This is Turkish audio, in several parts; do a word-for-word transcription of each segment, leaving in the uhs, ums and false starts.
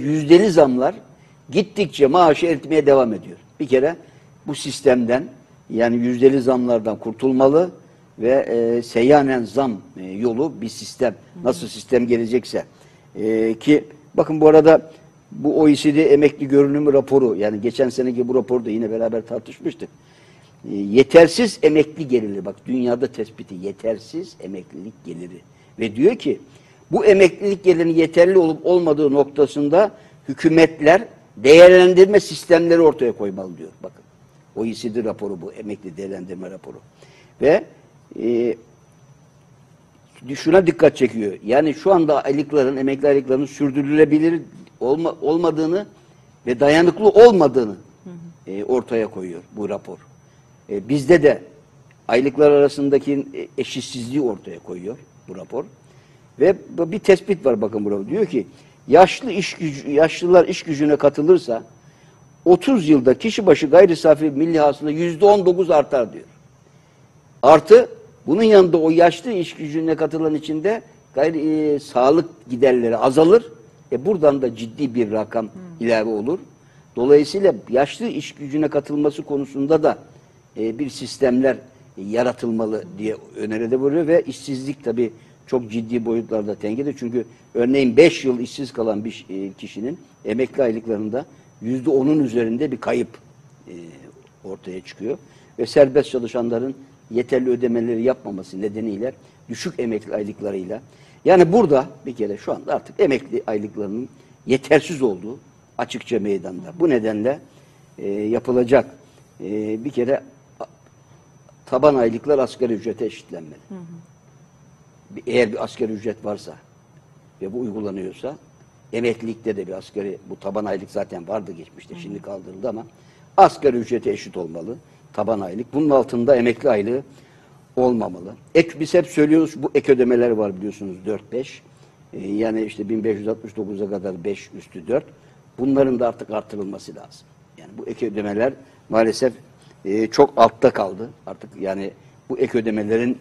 Yüzdeli zamlar gittikçe maaşı eritmeye devam ediyor. Bir kere bu sistemden, yani yüzdeli zamlardan kurtulmalı ve e, seyyanen zam e, yolu bir sistem. Nasıl sistem gelecekse. E, ki bakın bu arada bu O E C D emekli görünümü raporu, yani geçen seneki bu raporda yine beraber tartışmıştık. E, yetersiz emekli geliri, bak dünyada tespiti yetersiz emeklilik geliri. Ve diyor ki bu emeklilik gelirinin yeterli olup olmadığı noktasında hükümetler değerlendirme sistemleri ortaya koymalı diyor. Bakın O E C D raporu bu, emekli değerlendirme raporu. Ve e, şuna dikkat çekiyor. Yani şu anda aylıkların, emekli aylıklarının sürdürülebilir olma, olmadığını ve dayanıklı olmadığını hı hı. E, ortaya koyuyor bu rapor. E, bizde de aylıklar arasındaki eşitsizliği ortaya koyuyor bu rapor. Ve bir tespit var bakın burada. Diyor ki yaşlı iş gücü, yaşlılar iş gücüne katılırsa otuz yılda kişi başı gayri safi milli hasıla yüzde on dokuz artar diyor. Artı bunun yanında o yaşlı iş gücüne katılan içinde gayri e, sağlık giderleri azalır. E buradan da ciddi bir rakam hmm. ilave olur. Dolayısıyla yaşlı iş gücüne katılması konusunda da e, bir sistemler e, yaratılmalı diye öneride bulunuyor ve işsizlik tabii çok ciddi boyutlarda tenkede. Çünkü örneğin beş yıl işsiz kalan bir kişinin emekli aylıklarında yüzde onun üzerinde bir kayıp e, ortaya çıkıyor. Ve serbest çalışanların yeterli ödemeleri yapmaması nedeniyle düşük emekli aylıklarıyla, yani burada bir kere şu anda artık emekli aylıklarının yetersiz olduğu açıkça meydanda. Bu nedenle e, yapılacak e, bir kere taban aylıklar asgari ücrete eşitlenmeli. Hı hı. Eğer bir asgari ücret varsa ve bu uygulanıyorsa, emeklilikte de bir asgari, bu taban aylık zaten vardı geçmişte, şimdi kaldırıldı ama asgari ücrete eşit olmalı taban aylık. Bunun altında emekli aylığı olmamalı. Ek, biz hep söylüyoruz, bu ek ödemeler var biliyorsunuz, dört beş. Ee, yani işte bin beş yüz altmış dokuza kadar beş üstü dört. Bunların da artık artırılması lazım. Yani bu ek ödemeler maalesef e, çok altta kaldı. Artık yani bu ek ödemelerin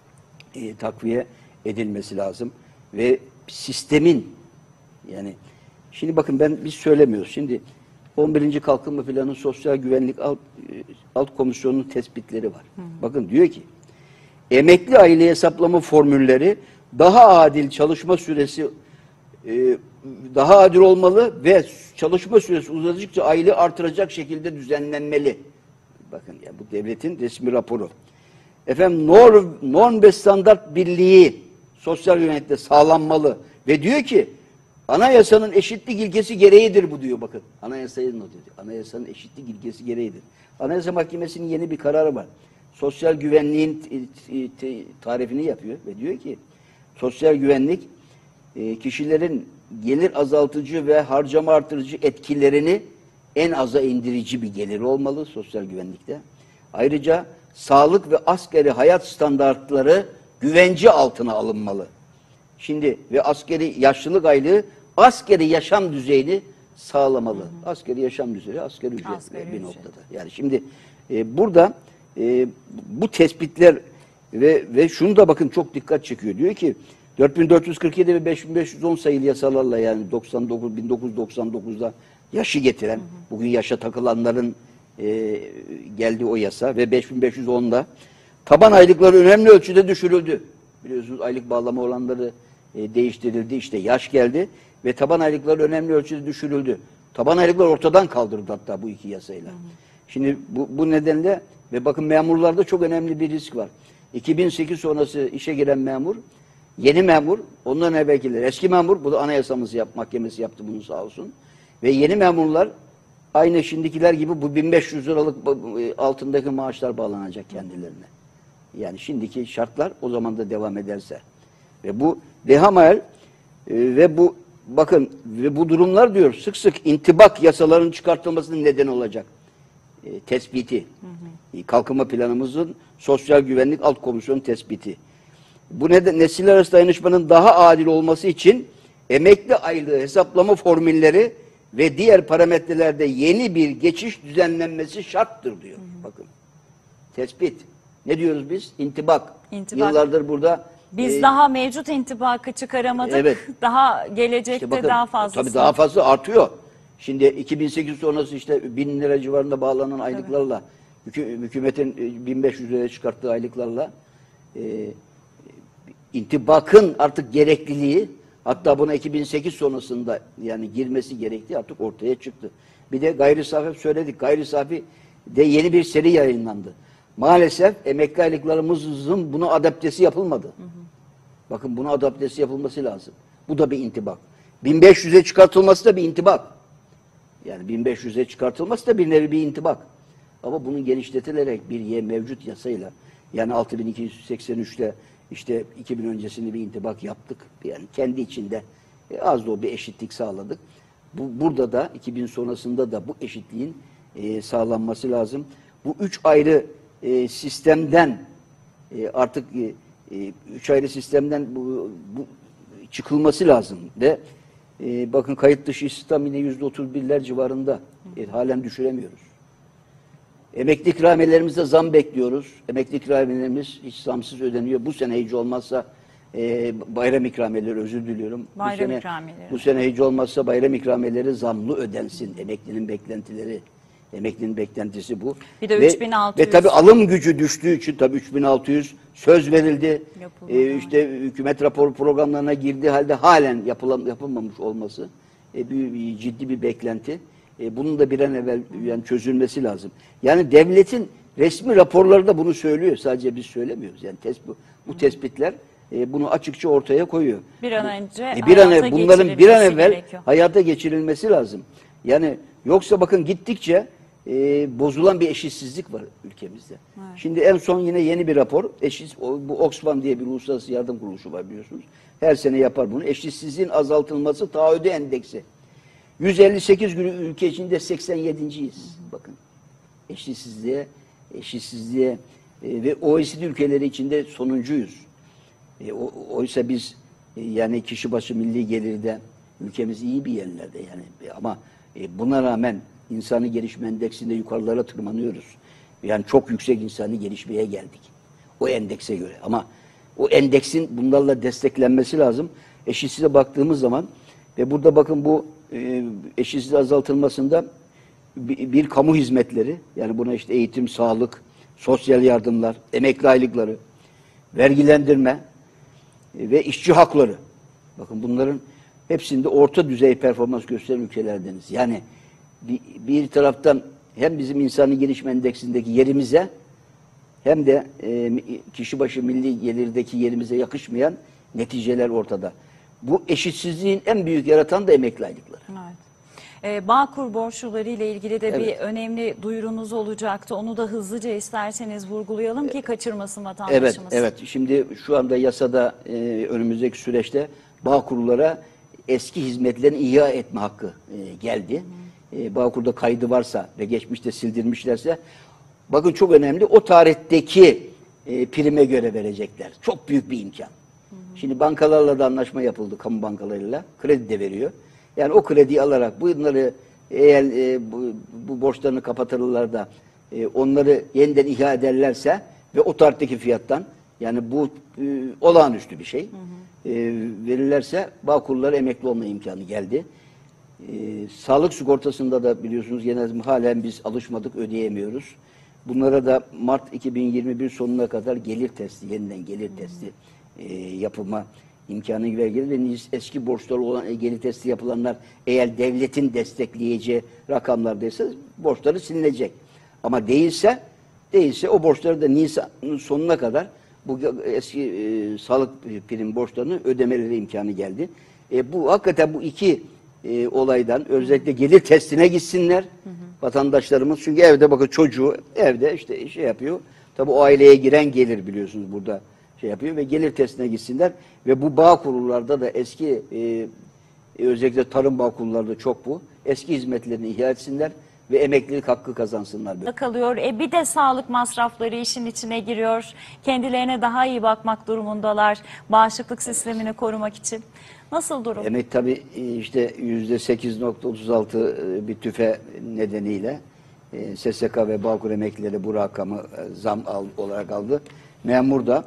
e, takviye edilmesi lazım. Ve sistemin, yani şimdi bakın ben biz söylemiyoruz. Şimdi on birinci Kalkınma Planı Sosyal Güvenlik Alt, Alt Komisyonu'nun tespitleri var. Hı hı. Bakın diyor ki emekli aile hesaplama formülleri daha adil çalışma süresi e, daha adil olmalı ve çalışma süresi uzadıkça aile artıracak şekilde düzenlenmeli. Bakın ya bu devletin resmi raporu. Efendim norm, norm ve standart birliği sosyal güvenlikte sağlanmalı ve diyor ki anayasanın eşitlik ilkesi gereğidir bu diyor, bakın. Anayasayı not ediyor. Anayasanın eşitlik ilkesi gereğidir. Anayasa Mahkemesi'nin yeni bir kararı var. Sosyal güvenliğin tarifini yapıyor ve diyor ki sosyal güvenlik kişilerin gelir azaltıcı ve harcama artırıcı etkilerini en aza indirici bir gelir olmalı sosyal güvenlikte. Ayrıca sağlık ve asgari hayat standartları güvence altına alınmalı. Şimdi ve asgari yaşlılık aylığı asgari yaşam düzeyini sağlamalı. Hı hı. Asgari yaşam düzeyi, asgari ücret asgari bir ücret. Noktada. Yani şimdi e, burada e, bu tespitler ve ve şunu da bakın çok dikkat çekiyor. Diyor ki dört bin dört yüz kırk yedi ve beş bin beş yüz on sayılı yasalarla, yani doksan dokuz bin dokuz yüz doksan dokuzda yaşı getiren, hı hı. bugün yaşa takılanların e, geldiği o yasa ve beş bin beş yüz onda taban aylıkları önemli ölçüde düşürüldü. Biliyorsunuz aylık bağlama oranları e, değiştirildi. İşte yaş geldi ve taban aylıkları önemli ölçüde düşürüldü. Taban aylıklar ortadan kaldırıldı hatta bu iki yasayla. Hı hı. Şimdi bu, bu nedenle ve bakın memurlarda çok önemli bir risk var. iki bin sekiz sonrası işe giren memur, yeni memur, ondan evvelkiler eski memur, bu da anayasamız yap, mahkemesi yaptı bunu sağ olsun. Ve yeni memurlar aynı şimdikiler gibi bu bin beş yüz liralık altındaki maaşlar bağlanacak kendilerine. Yani şimdiki şartlar o zaman da devam ederse. Ve bu dehamal e, ve bu bakın ve bu durumlar diyor sık sık intibak yasalarının çıkartılmasının neden olacak. E, tespiti. Hı hı. E, kalkınma planımızın sosyal güvenlik alt komisyonu tespiti. Bu neden nesiller arası dayanışmanın daha adil olması için emekli aylığı hesaplama formülleri ve diğer parametrelerde yeni bir geçiş düzenlenmesi şarttır diyor. Hı hı. Bakın. Tespit. Ne diyoruz biz? İntibak. İntibak. Yıllardır burada Biz e, daha mevcut intibakı çıkaramadık. Evet. Daha gelecekte işte bakın, daha fazla. tabii daha fazla artıyor. Şimdi iki bin sekiz sonrası işte bin lira civarında bağlanan aylıklarla, hükü, hükümetin bin beş yüz liraya çıkarttığı aylıklarla e, intibakın artık gerekliliği, hatta buna iki bin sekiz sonrasında yani girmesi gerektiği artık ortaya çıktı. Bir de gayri safi söyledik. Gayri safi de yeni bir seri yayınlandı. Maalesef emekli aylıklarımızın buna adaptesi yapılmadı. Hı hı. Bakın buna adaptesi yapılması lazım. Bu da bir intibak. bin beş yüze çıkartılması da bir intibak. Yani bin beş yüze çıkartılması da bir nevi bir intibak. Ama bunun genişletilerek bir mevcut yasayla, yani altı bin iki yüz seksen üçte işte iki bin öncesinde bir intibak yaptık. Yani kendi içinde e, az da o bir eşitlik sağladık. Bu, burada da iki bin sonrasında da bu eşitliğin e, sağlanması lazım. Bu üç ayrı e, sistemden e, artık e, e, üç ayrı sistemden bu, bu çıkılması lazım ve e, bakın kayıt dışı istihdam yine yüzde otuz birler civarında. E, halen düşüremiyoruz. Emekli ikramiyelerimize zam bekliyoruz. Emekli ikramiyelerimiz hiç zamsız ödeniyor. Bu sene hiç olmazsa e, bayram ikramiyeleri, özür diliyorum. Bayram bu sene, ikramiyeleri. Bu sene hiç olmazsa bayram ikramiyeleri zamlı ödensin. Emeklinin beklentileri, emeklinin beklentisi bu. Bir de ve, üç bin altı yüz. Ve tabii alım gücü düştüğü için tabii üç bin altı yüz söz verildi. E, işte hükümet rapor programlarına girdiği halde halen yapılan, yapılmamış olması e, bir, bir, ciddi bir beklenti. E, bunun da bir an evvel yani çözülmesi lazım. Yani devletin resmi raporları da bunu söylüyor. Sadece biz söylemiyoruz. Yani tes, bu, bu tespitler e, bunu açıkça ortaya koyuyor. Bir an önce e, bir an evvel, bunların bir an evvel gerekiyor. hayata geçirilmesi lazım. Yani yoksa bakın gittikçe e, bozulan bir eşitsizlik var ülkemizde. Evet. Şimdi en son yine yeni bir rapor. Eşit, bu Oxfam diye bir uluslararası yardım kuruluşu var biliyorsunuz. Her sene yapar bunu. Eşitsizliğin azaltılması taahhüdü endeksi. yüz elli sekiz ülke içinde seksen yedinciyiz. Bakın. Eşitsizliğe, eşitsizliğe e, ve O E C D ülkeleri içinde sonuncuyuz. E, o, oysa biz e, yani kişi başı milli gelirde ülkemiz iyi bir yerlerde yani. E, ama e, buna rağmen insani gelişme endeksinde yukarılara tırmanıyoruz. Yani çok yüksek insani gelişmeye geldik. O endekse göre. Ama o endeksin bunlarla desteklenmesi lazım. Eşitsizliğe baktığımız zaman ve burada bakın bu e, eşitsizliği azaltılmasında bir, bir kamu hizmetleri, yani buna işte eğitim, sağlık, sosyal yardımlar, emekli aylıkları, vergilendirme e, ve işçi hakları. Bakın bunların hepsinde orta düzey performans gösteren ülkelerdeniz. Yani bir, bir taraftan hem bizim insani gelişme endeksindeki yerimize hem de e, kişi başı milli gelirdeki yerimize yakışmayan neticeler ortada. Bu eşitsizliğin en büyük yaratan da emekli aylıkları. Evet. Ee, Bağkur borçluları ile ilgili de Evet. bir önemli duyurunuz olacaktı. Onu da hızlıca isterseniz vurgulayalım ki kaçırmasın vatandaşımız. Evet, evet. Şimdi şu anda yasada e, önümüzdeki süreçte Bağkurlara eski hizmetlerini ihya etme hakkı e, geldi. E, Bağkur'da kaydı varsa ve geçmişte sildirmişlerse, bakın çok önemli, o tarihteki e, prime göre verecekler. Çok büyük bir imkan. Hı hı. Şimdi bankalarla da anlaşma yapıldı, kamu bankalarıyla. Kredi de veriyor. Yani o krediyi alarak bunları eğer e, bu, bu borçlarını kapatırlar da e, onları yeniden ihya ederlerse ve o tarihteki fiyattan, yani bu e, olağanüstü bir şey, hı hı. E, verirlerse Bağkurlara emekli olma imkanı geldi. E, sağlık sigortasında da biliyorsunuz genelde halen biz alışmadık, ödeyemiyoruz. Bunlara da Mart iki bin yirmi bir sonuna kadar gelir testi, yeniden gelir testi e, yapılma imkanı gelir ve eski borçları olan gelir testi yapılanlar eğer devletin destekleyeceği rakamlardaysa borçları silinecek. Ama değilse değilse o borçları da Nisan'ın sonuna kadar bu eski e, sağlık prim borçlarını ödemeleri imkanı geldi. E, bu hakikaten bu iki e, olaydan özellikle gelir testine gitsinler hı hı. vatandaşlarımız. Çünkü evde bakın çocuğu evde işte şey yapıyor. Tabii o aileye giren gelir biliyorsunuz burada şey yapıyor ve gelir testine gitsinler ve bu bağ kurullarda da eski e, özellikle tarım bağ kurullarda çok bu. Eski hizmetlerini ihya etsinler ve emeklilik hakkı kazansınlar. Böyle. Kalıyor. E bir de sağlık masrafları işin içine giriyor. Kendilerine daha iyi bakmak durumundalar. Bağışıklık sistemini korumak için. Nasıl durum? Emek tabii işte yüzde sekiz nokta otuz altı bir tüfe nedeniyle S S K ve Bağkur emeklileri bu rakamı zam al, olarak aldı. Memur da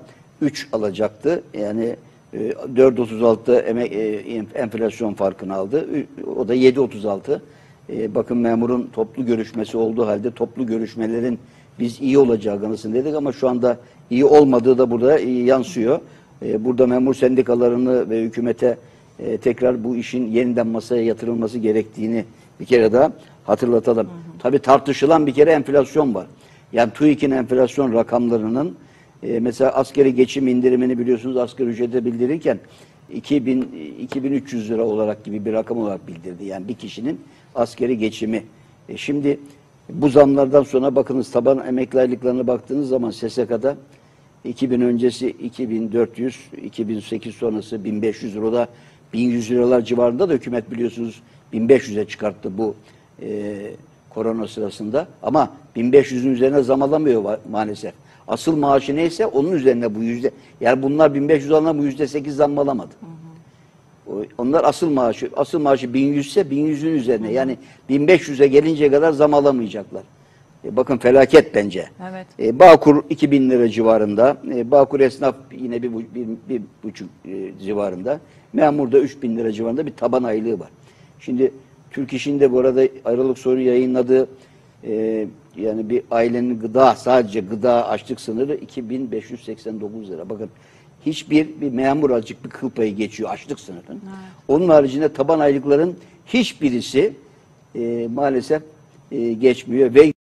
üç alacaktı. Yani e, dört otuz altı emek, e, enflasyon farkını aldı. O da yedi otuz altı. E, bakın memurun toplu görüşmesi olduğu halde toplu görüşmelerin biz iyi olacağı kanısını dedik ama şu anda iyi olmadığı da burada e, yansıyor. E, burada memur sendikalarını ve hükümete e, tekrar bu işin yeniden masaya yatırılması gerektiğini bir kere daha hatırlatalım. Hı hı. Tabii tartışılan bir kere enflasyon var. Yani TÜİK'in enflasyon rakamlarının e, mesela asgari geçim indirimini biliyorsunuz asgari ücrete bildirirken iki bin iki bin üç yüz lira olarak gibi bir rakam olarak bildirdi. Yani bir kişinin asgari geçimi. E, şimdi bu zamlardan sonra bakınız taban emekli aylıklarına baktığınız zaman S S K'da iki bin öncesi iki bin dört yüz, iki bin sekiz sonrası bin beş yüz lira, o da bin yüz liralar civarında da hükümet biliyorsunuz bin beş yüze çıkarttı bu e, korona sırasında. Ama bin beş yüzün üzerine zam alamıyor maalesef. Asıl maaşı neyse onun üzerine bu yüzde, yani bunlar bin beş yüz alanlar bu yüzde sekiz zam alamadı. Hı hı. Onlar asıl maaşı, asıl maaşı bin yüz ise bin yüzün üzerine, hı hı, yani bin beş yüze gelinceye kadar zam alamayacaklar. E, bakın felaket bence. Evet. E, Bağkur iki bin lira civarında, e, Bağkur esnaf yine bir, bir, bir, bir buçuk e, civarında, memurda üç bin lira civarında bir taban aylığı var. Şimdi Türk İş'in de bu arada Aralık sonu yayınladığı e, yani bir ailenin gıda, sadece gıda açlık sınırı iki bin beş yüz seksen dokuz lira. Bakın hiçbir bir memur azıcık bir kıl payı geçiyor açlık sınırının. Evet. Onun haricinde taban aylıkların hiçbirisi e, maalesef e, geçmiyor ve